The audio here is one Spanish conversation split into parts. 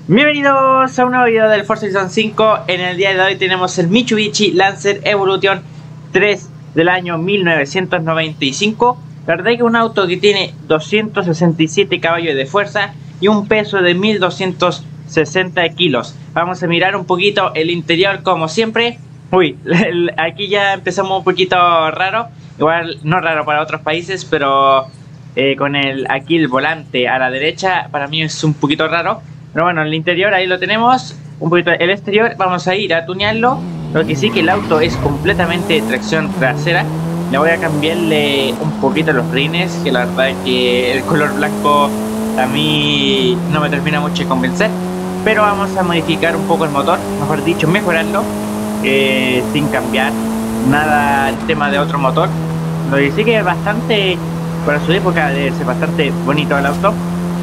Bienvenidos a un nuevo video del Forza Horizon 5. En el día de hoy tenemos el Mitsubishi Lancer Evolution 3 del año 1995. La verdad es que es un auto que tiene 267 caballos de fuerza y un peso de 1260 kilos. Vamos a mirar un poquito el interior como siempre. Uy, aquí ya empezamos un poquito raro. Igual no raro para otros países, pero con aquí el volante a la derecha para mí es un poquito raro. Pero bueno, el interior ahí lo tenemos, un poquito el exterior, vamos a ir a tunearlo. Lo que sí que el auto es completamente tracción trasera. Le voy a cambiarle un poquito los rines, que la verdad es que el color blanco a mí no me termina mucho de convencer. Pero vamos a modificar un poco el motor, mejor dicho, mejorarlo, sin cambiar nada el tema de otro motor. Lo que sí que es bastante, para su época, debe ser bastante bonito el auto.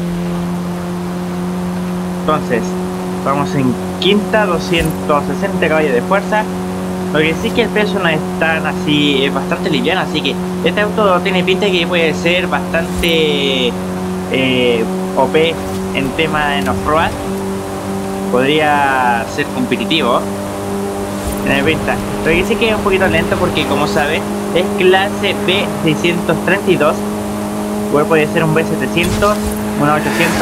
Entonces, vamos en quinta, 260 caballos de fuerza. Lo que sí que el peso no es tan así, es bastante liviano, así que este auto tiene pinta que puede ser bastante OP en tema de off-road. Podría ser competitivo. Tiene pinta. Lo que sí que es un poquito lento porque, como sabes, es clase B632. Igual puede ser un B700, un 800.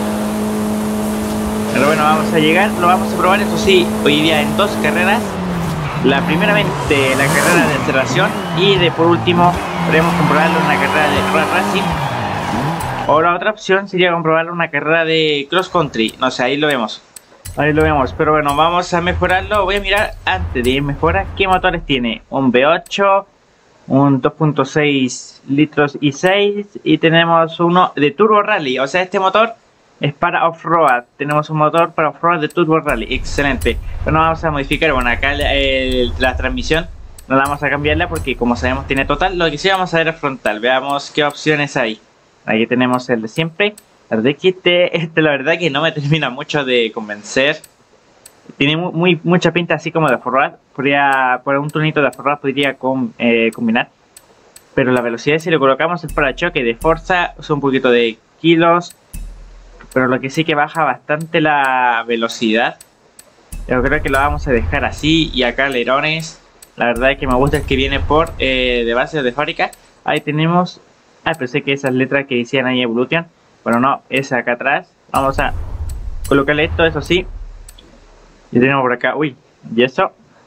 Pero bueno, vamos a llegar, lo vamos a probar, eso sí, hoy día en dos carreras. La primeramente la carrera de aceleración y por último podemos comprobarlo en una carrera de road racing. O la otra opción sería comprobarlo en una carrera de cross country, no sé, ahí lo vemos. Ahí lo vemos, pero bueno, vamos a mejorarlo. Voy a mirar antes de mejorar qué motores tiene. Un V8, un 2.6 litros y 6 y tenemos uno de Turbo Rally, o sea, este motor es para off-road. Tenemos un motor para off-road de Turbo Rally. Excelente. Bueno, vamos a modificar. Bueno, acá la transmisión no la vamos a cambiarla porque, como sabemos, tiene total. Lo que sí vamos a ver es frontal. Veamos qué opciones hay. Aquí tenemos el de siempre. La verdad que la verdad que no me termina mucho de convencer. Tiene mucha pinta así como de off-road. Por un tonito de off-road podría combinar. Pero la velocidad, si le colocamos el parachoque de Forza, son un poquito de kilos. Pero lo que sí que baja bastante la velocidad. Yo creo que lo vamos a dejar así. Y acá alerones. La verdad es que me gusta el que viene por de base de fábrica. Ahí tenemos. Pensé que esas letras que decían ahí Evolution. Bueno, no, esa acá atrás. Vamos a colocarle esto, eso sí. Y tenemos por acá. Uy, ¿y eso?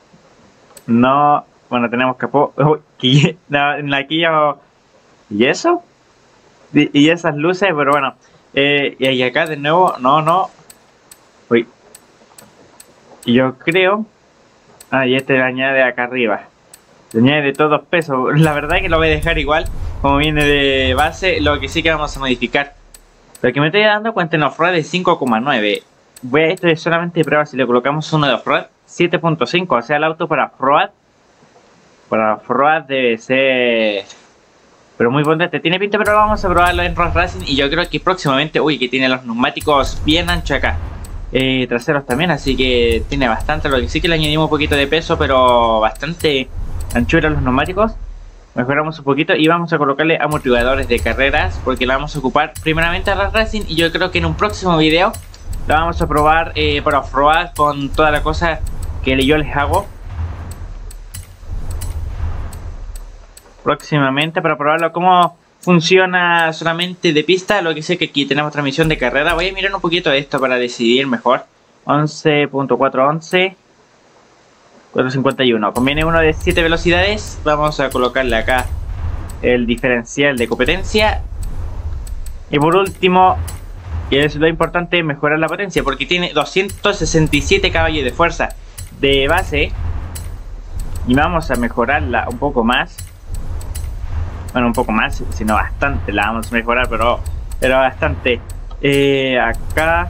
No. Bueno, tenemos capó. Uy, no, aquí yo. ¿Y eso? Y esas luces, pero bueno. Y acá de nuevo, no. Uy. Yo creo. Y este le añade acá arriba. Le añade de todos pesos. La verdad es que lo voy a dejar igual, como viene de base. Lo que sí que vamos a modificar. Lo que me estoy dando cuenta en off-road es 5,9. Esto es solamente prueba. Si le colocamos uno de off-road, 7,5. O sea, el auto para off-road. Para off-road debe ser... pero muy potente, tiene pinta, pero vamos a probarlo en Road Racing. Y yo creo que próximamente, que tiene los neumáticos bien anchos acá, traseros también, así que tiene bastante. Lo que sí que le añadimos un poquito de peso, pero bastante anchura a los neumáticos. Mejoramos un poquito y vamos a colocarle amortiguadores de carreras, porque la vamos a ocupar primeramente a Road Racing. Y yo creo que en un próximo video la vamos a probar para off-road con toda la cosa que yo les hago próximamente, para probarlo cómo funciona solamente de pista. Lo que sé que aquí tenemos transmisión de carrera. Voy a mirar un poquito esto para decidir mejor. 11.411 451. Conviene uno de 7 velocidades. Vamos a colocarle acá el diferencial de competencia. Y por último, y es lo importante, mejorar la potencia, porque tiene 267 caballos de fuerza de base. Y vamos a mejorarla un poco más. Bueno, un poco más, sino bastante. La vamos a mejorar, pero bastante. Acá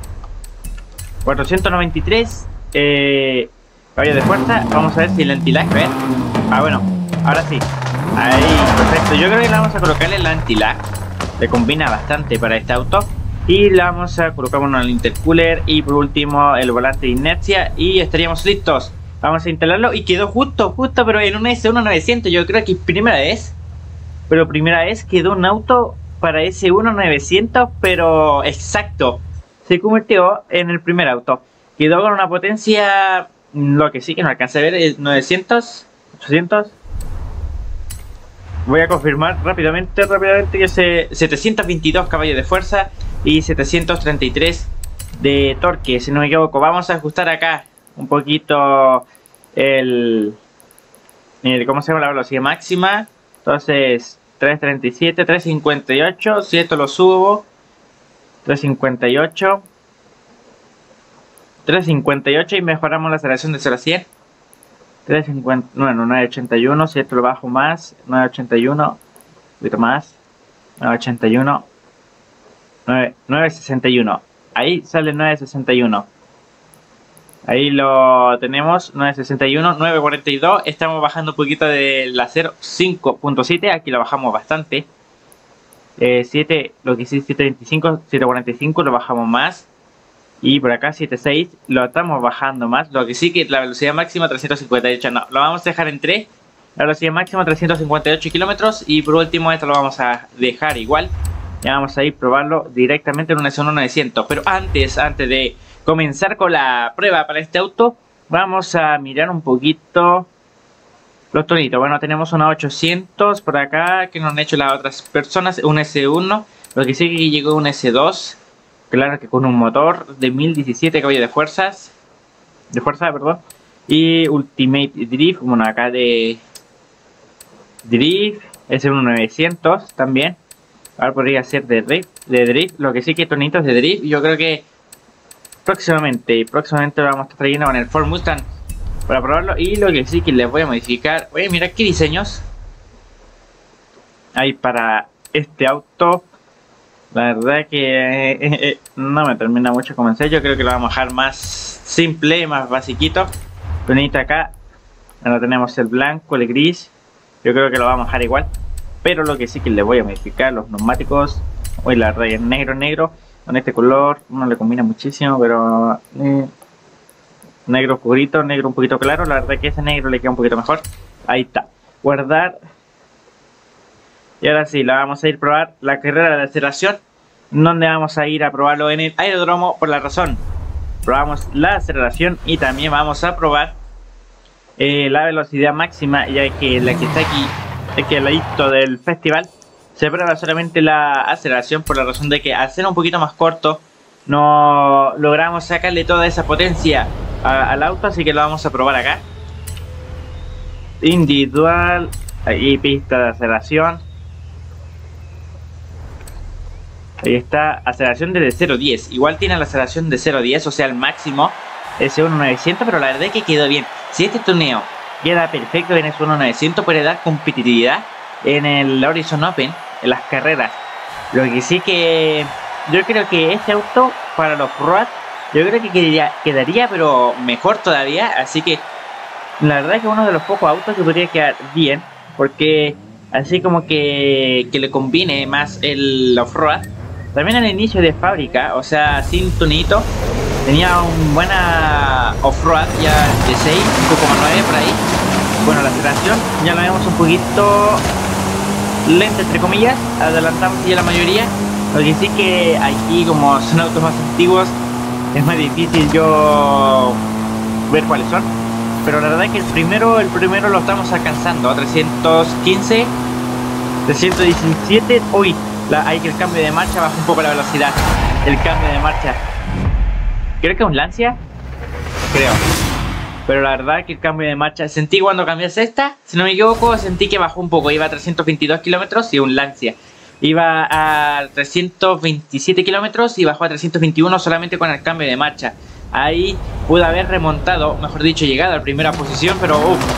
493 caballos de fuerza. Vamos a ver si el anti-lag, ¿ves? Bueno, ahora sí. Ahí, perfecto. Yo creo que la vamos a colocarle el anti-lag. Le combina bastante para este auto. Y la vamos a colocar uno al intercooler. Y por último el volante de inercia. Y estaríamos listos. Vamos a instalarlo. Y quedó justo, pero en una S1900. Yo creo que primera vez. Quedó un auto para ese 1900, pero exacto. se convirtió en el primer auto. Quedó con una potencia, lo que sí que no alcancé a ver, es 900, 800. Voy a confirmar rápidamente que es 722 caballos de fuerza y 733 de torque, si no me equivoco. Vamos a ajustar acá un poquito ¿cómo se llama? La velocidad máxima. Entonces 337, 358, si esto lo subo, 358 y mejoramos la aceleración de 0 a 100. 350, bueno, 981, si esto lo bajo más, 981, un poquito más, 981, 961, ahí sale 961. Ahí lo tenemos, 961, 942, estamos bajando un poquito de la 5.7, aquí lo bajamos bastante. 7, lo que sí, 725, 745 lo bajamos más. Y por acá 7.6 lo estamos bajando más, lo que sí que la velocidad máxima 358, no, lo vamos a dejar en 3. La velocidad máxima 358 kilómetros y por último esto lo vamos a dejar igual. Ya vamos a ir a probarlo directamente en un S1 900. Pero antes de comenzar con la prueba para este auto, vamos a mirar un poquito los tonitos. Bueno, tenemos una 800 por acá que nos han hecho las otras personas, un S1. Lo que sí que llegó un S2, claro que con un motor de 1017 caballos de fuerza, perdón. Y Ultimate Drift, bueno, acá de Drift, S1 900 también. Ahora podría ser de drift, lo que sí que tonitos de drift. Yo creo que próximamente lo vamos a estar trayendo con el Ford Mustang para probarlo. Y lo que sí que les voy a modificar, oye, mira qué diseños hay para este auto. La verdad que no me termina mucho de convencer. Yo creo que lo vamos a dejar más simple, más basiquito. Tonito acá, ahora tenemos el blanco, el gris. Yo creo que lo vamos a dejar igual. Pero lo que sí que le voy a modificar los neumáticos. Hoy la raya negro. Con este color no le combina muchísimo, pero negro oscurito, negro un poquito claro. La verdad que ese negro le queda un poquito mejor. Ahí está. Guardar. Y ahora sí, la vamos a ir a probar la carrera de aceleración. Donde vamos a ir a probarlo en el aeródromo. Por la razón, probamos la aceleración y también vamos a probar la velocidad máxima, ya que la que está aquí, que al ladito del festival, se prueba solamente la aceleración, por la razón de que al ser un poquito más corto no logramos sacarle toda esa potencia al auto, así que lo vamos a probar acá. Individual, ahí pista de aceleración. Ahí está, aceleración desde 0 a 10. Igual tiene la aceleración de 0 a 10, o sea el máximo S1 900, pero la verdad es que quedó bien. Si este torneo queda perfecto en S1 900, puede dar competitividad en el Horizon Open, en las carreras. Lo que sí que yo creo que este auto para los road, yo creo que quedaría pero mejor todavía. Así que la verdad es que uno de los pocos autos que podría quedar bien, porque así como que le combine más el off-road. También al inicio de fábrica, o sea, sin tunito, tenía un buena off-road ya de 6, 5,9 por ahí. Bueno, la aceleración ya la vemos un poquito lenta, entre comillas, adelantamos ya la mayoría. Lo que sí que aquí, como son autos más antiguos, es más difícil yo ver cuáles son. Pero la verdad es que el primero lo estamos alcanzando a 315, 317. Uy, hay que el cambio de marcha baja un poco la velocidad. El cambio de marcha, creo que es un Lancia, creo. Pero la verdad que el cambio de marcha, sentí cuando cambié esta, si no me equivoco, sentí que bajó un poco. Iba a 322 kilómetros y un Lancia iba a 327 kilómetros y bajó a 321 solamente con el cambio de marcha. Ahí pude haber remontado, mejor dicho, llegado a la primera posición, pero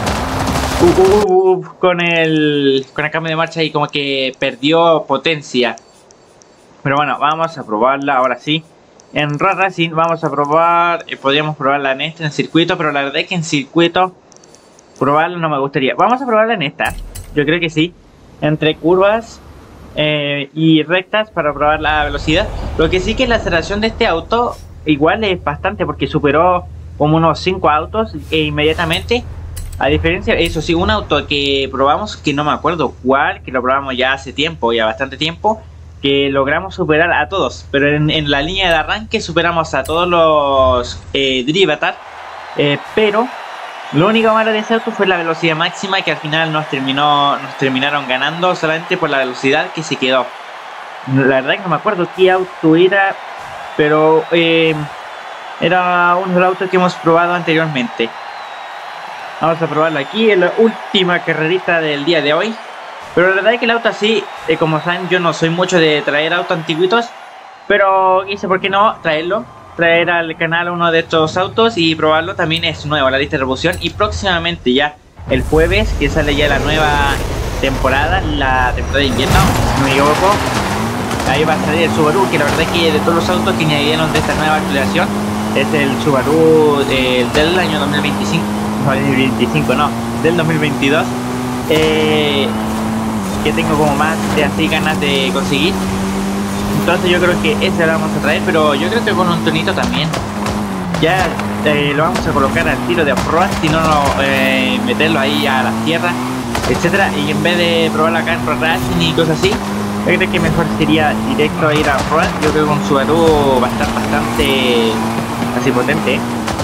con el cambio de marcha y como que perdió potencia. Pero bueno, vamos a probarla ahora sí. En Road Racing vamos a probar, podríamos probarla en en circuito, pero la verdad es que en circuito probarla no me gustaría. Vamos a probarla en esta, yo creo que sí, entre curvas y rectas para probar la velocidad. Lo que sí que la aceleración de este auto igual es bastante, porque superó como unos 5 autos inmediatamente. A diferencia, eso sí, un auto que probamos, que no me acuerdo cuál, que lo probamos ya hace tiempo, ya bastante tiempo, que logramos superar a todos, pero en la línea de arranque superamos a todos los Drivatar, pero lo único malo de ese auto fue la velocidad máxima, que al final nos terminaron ganando solamente por la velocidad que se quedó. La verdad que no me acuerdo qué auto era, pero era uno de los autos que hemos probado anteriormente. Vamos a probarlo aquí en la última carrerita del día de hoy. Pero la verdad es que el auto así, como saben, yo no soy mucho de traer autos antiguitos, pero quise, ¿por qué no traer al canal uno de estos autos y probarlo? También es nuevo la lista de reproducción, y próximamente ya el jueves, que sale ya la nueva temporada, la temporada de invierno, si no me equivoco, ahí va a salir el Subaru, que la verdad es que de todos los autos que añadieron de esta nueva actualización es el Subaru del año 2025, no, 2025 no, del 2022, que tengo como más de así ganas de conseguir. Entonces yo creo que ese lo vamos a traer, pero yo creo que con un tonito también. Ya lo vamos a colocar al tiro de off-road, si no, meterlo ahí a las tierras, etcétera. Y en vez de probarlo acá en Pro Racing y cosas así, yo creo que mejor sería directo a ir a off-road. Yo creo que con Subaru va a estar bastante así potente.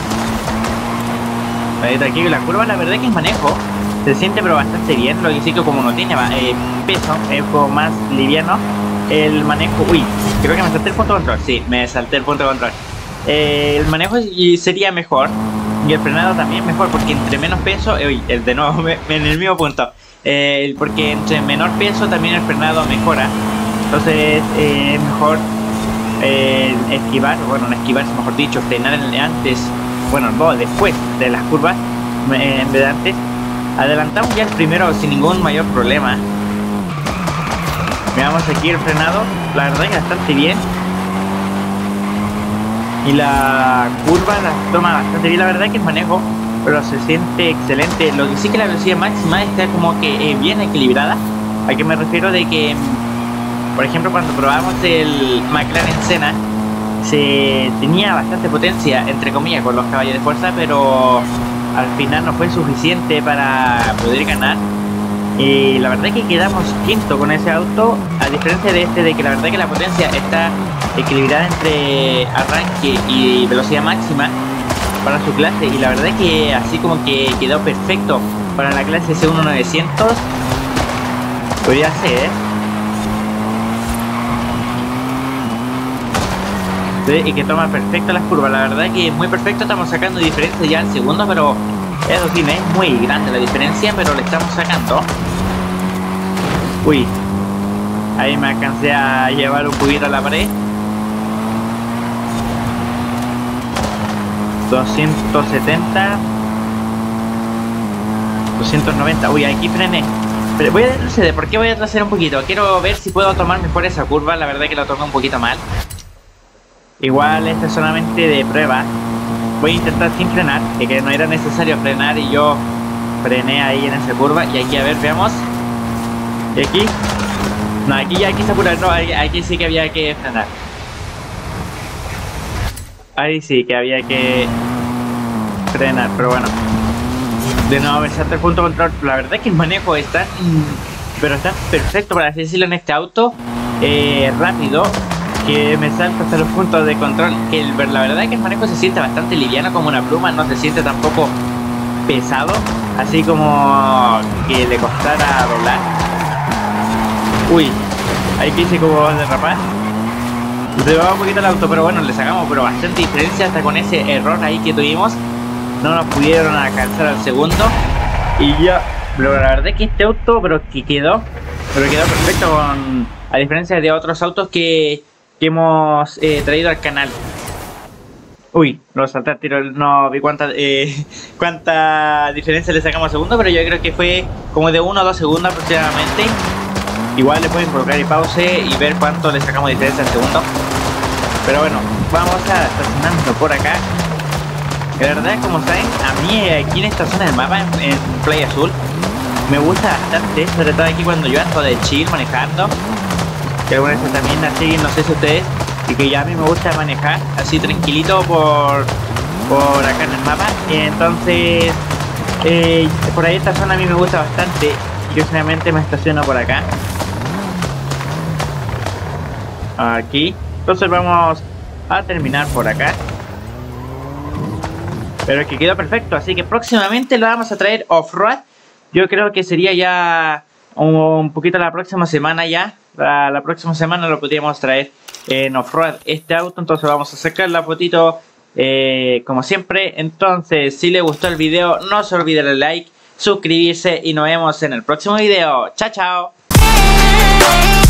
Aquí la curva, la verdad es que el manejo se siente pero bastante bien. Lo que sí que como no tiene peso, es un poco más liviano el manejo. Uy, creo que me salté el punto de control. Sí, me salté el punto de control. El manejo sería mejor, y el frenado también mejor, porque entre menos peso, de nuevo en el mismo punto, porque entre menor peso también el frenado mejora. Entonces es mejor esquivar, bueno, no esquivar, mejor dicho, frenar antes, bueno, no, después de las curvas, en vez de antes. Adelantamos ya el primero sin ningún mayor problema. Veamos aquí el frenado, la verdad que bastante bien. Y la curva la toma bastante bien, la verdad que el manejo, pero se siente excelente. Lo que sí que la velocidad máxima está como que bien equilibrada. ¿A qué me refiero? De que, por ejemplo, cuando probamos el McLaren Senna, se tenía bastante potencia, entre comillas, con los caballos de fuerza, pero al final no fue suficiente para poder ganar. Y la verdad es que quedamos quinto con ese auto, a diferencia de este, de que la verdad que la potencia está equilibrada entre arranque y velocidad máxima para su clase, y la verdad es que así como que quedó perfecto para la clase C1900. Podría ser, ¿eh? Y que toma perfecto las curvas, la verdad que es muy perfecto. Estamos sacando diferencia ya al segundo, pero eso sí, no es muy grande la diferencia, pero le estamos sacando. Uy, ahí me alcancé a llevar un poquito a la pared. 270, 290. Uy, aquí frené. Pero voy a retroceder. ¿Por qué voy a retroceder un poquito? Quiero ver si puedo tomar mejor esa curva. La verdad que la tomé un poquito mal. Igual este es solamente de prueba. Voy a intentar sin frenar, que no era necesario frenar y yo frené ahí en esa curva. Y aquí, a ver, veamos. Y aquí, no, aquí ya quise apurar, no, aquí sí que había que frenar. Ahí sí que había que frenar, pero bueno. De nuevo me salta el punto de control. La verdad es que el manejo está, pero está perfecto, para así decirlo, en este auto. Rápido, que me salta hasta los puntos de control. La verdad es que el manejo se siente bastante liviano, como una pluma. No se siente tampoco pesado, así como que le costara doblar. Uy, ahí quise como derrapar. Se va un poquito el auto, pero bueno, le sacamos pero bastante diferencia hasta con ese error ahí que tuvimos. No nos pudieron alcanzar al segundo. Y ya, pero la verdad es que este auto, pero quedó perfecto, a diferencia de otros autos que hemos traído al canal. Uy, lo salté al tiro, no vi cuánta diferencia le sacamos al segundo, pero yo creo que fue como de 1 o 2 segundos aproximadamente. Igual le pueden colocar y pause y ver cuánto le sacamos de diferencia al segundo. Pero bueno, vamos a estacionarnos por acá. La verdad, como saben, a mí aquí en esta zona del mapa, en Playa Azul, me gusta bastante, sobre todo aquí cuando yo ando de chill manejando. Que algunas veces también así, no sé si ustedes, y que ya a mí me gusta manejar así tranquilito por acá en el mapa. Entonces, por ahí esta zona a mí me gusta bastante. Yo generalmente me estaciono por acá. aquí. Entonces vamos a terminar por acá. Pero que quedó perfecto, así que próximamente lo vamos a traer off-road. Yo creo que sería ya un poquito la próxima semana ya. La próxima semana lo podríamos traer en off-road este auto. Entonces vamos a sacar la fotito como siempre. Entonces si les gustó el video no se olviden de like, suscribirse y nos vemos en el próximo video. Chao, chao.